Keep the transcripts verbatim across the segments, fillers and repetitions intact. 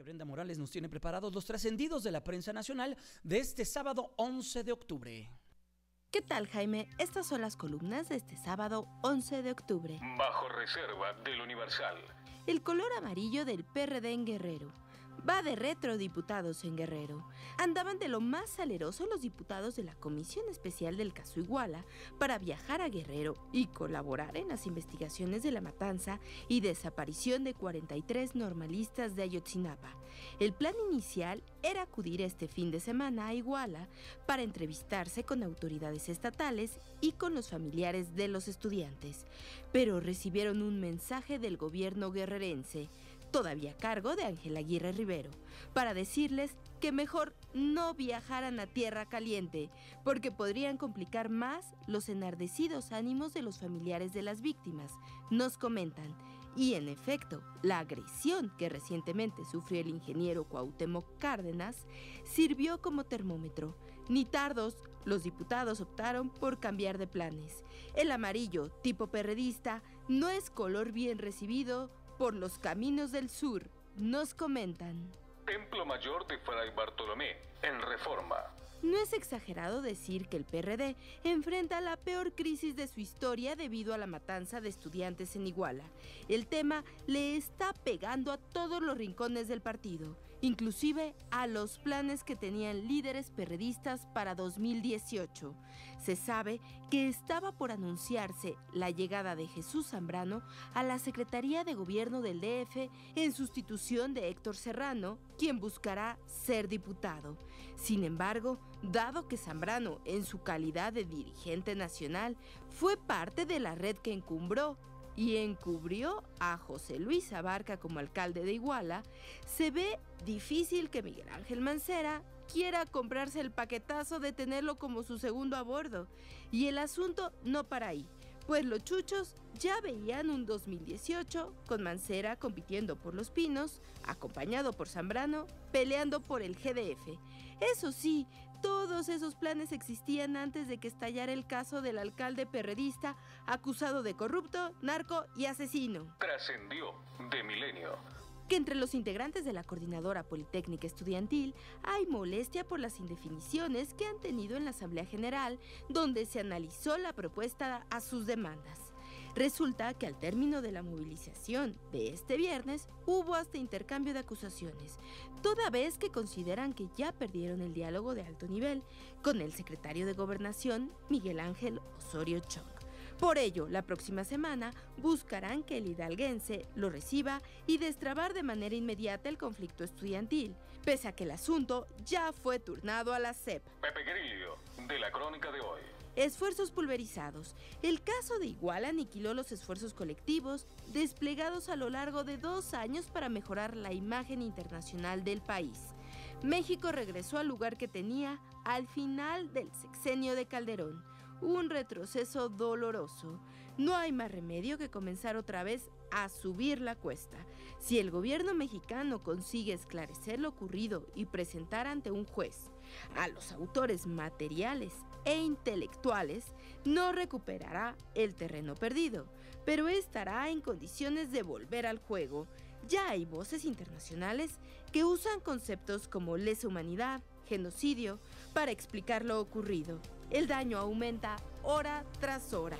Que Brenda Morales nos tiene preparados los trascendidos de la prensa nacional de este sábado once de octubre. ¿Qué tal, Jaime? Estas son las columnas de este sábado once de octubre. Bajo reserva del Universal. El color amarillo del P R D en Guerrero. Va de retro diputados en Guerrero. Andaban de lo más saleroso los diputados de la Comisión Especial del caso Iguala para viajar a Guerrero y colaborar en las investigaciones de la matanza y desaparición de cuarenta y tres normalistas de Ayotzinapa. El plan inicial era acudir este fin de semana a Iguala para entrevistarse con autoridades estatales y con los familiares de los estudiantes, pero recibieron un mensaje del gobierno guerrerense, todavía a cargo de Ángel Aguirre Rivero, para decirles que mejor no viajaran a tierra caliente, porque podrían complicar más los enardecidos ánimos de los familiares de las víctimas, nos comentan. Y en efecto, la agresión que recientemente sufrió el ingeniero Cuauhtémoc Cárdenas sirvió como termómetro. Ni tardos, los diputados optaron por cambiar de planes. El amarillo, tipo perredista, no es color bien recibido por los caminos del sur, nos comentan. Templo Mayor de Fray Bartolomé, en Reforma. No es exagerado decir que el P R D enfrenta la peor crisis de su historia debido a la matanza de estudiantes en Iguala. El tema le está pegando a todos los rincones del partido, inclusive a los planes que tenían líderes perredistas para dos mil dieciocho. Se sabe que estaba por anunciarse la llegada de Jesús Zambrano a la Secretaría de Gobierno del D F en sustitución de Héctor Serrano, quien buscará ser diputado. Sin embargo, dado que Zambrano, en su calidad de dirigente nacional, fue parte de la red que encumbró y encubrió a José Luis Abarca como alcalde de Iguala, se ve difícil que Miguel Ángel Mancera quiera comprarse el paquetazo de tenerlo como su segundo a bordo. Y el asunto no para ahí, pues los chuchos ya veían un dos mil dieciocho con Mancera compitiendo por Los Pinos, acompañado por Zambrano, peleando por el G D F. Eso sí, todos esos planes existían antes de que estallara el caso del alcalde perredista acusado de corrupto, narco y asesino. Trascendió de Milenio. Que entre los integrantes de la Coordinadora Politécnica Estudiantil hay molestia por las indefiniciones que han tenido en la Asamblea General, donde se analizó la propuesta a sus demandas. Resulta que al término de la movilización de este viernes hubo hasta intercambio de acusaciones, toda vez que consideran que ya perdieron el diálogo de alto nivel con el secretario de Gobernación, Miguel Ángel Osorio Chong. Por ello, la próxima semana buscarán que el hidalguense lo reciba y destrabar de manera inmediata el conflicto estudiantil, pese a que el asunto ya fue turnado a la C E P. Pepe Grillo, de la Crónica de hoy. Esfuerzos pulverizados. El caso de Iguala aniquiló los esfuerzos colectivos desplegados a lo largo de dos años para mejorar la imagen internacional del país. México regresó al lugar que tenía al final del sexenio de Calderón. Un retroceso doloroso. No hay más remedio que comenzar otra vez a subir la cuesta. Si el gobierno mexicano consigue esclarecer lo ocurrido y presentar ante un juez a los autores materiales e intelectuales, no recuperará el terreno perdido, pero estará en condiciones de volver al juego. Ya hay voces internacionales que usan conceptos como lesa humanidad, genocidio, para explicar lo ocurrido. El daño aumenta hora tras hora.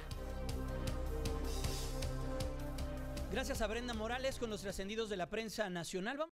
Gracias a Brenda Morales con los trascendidos de la prensa nacional.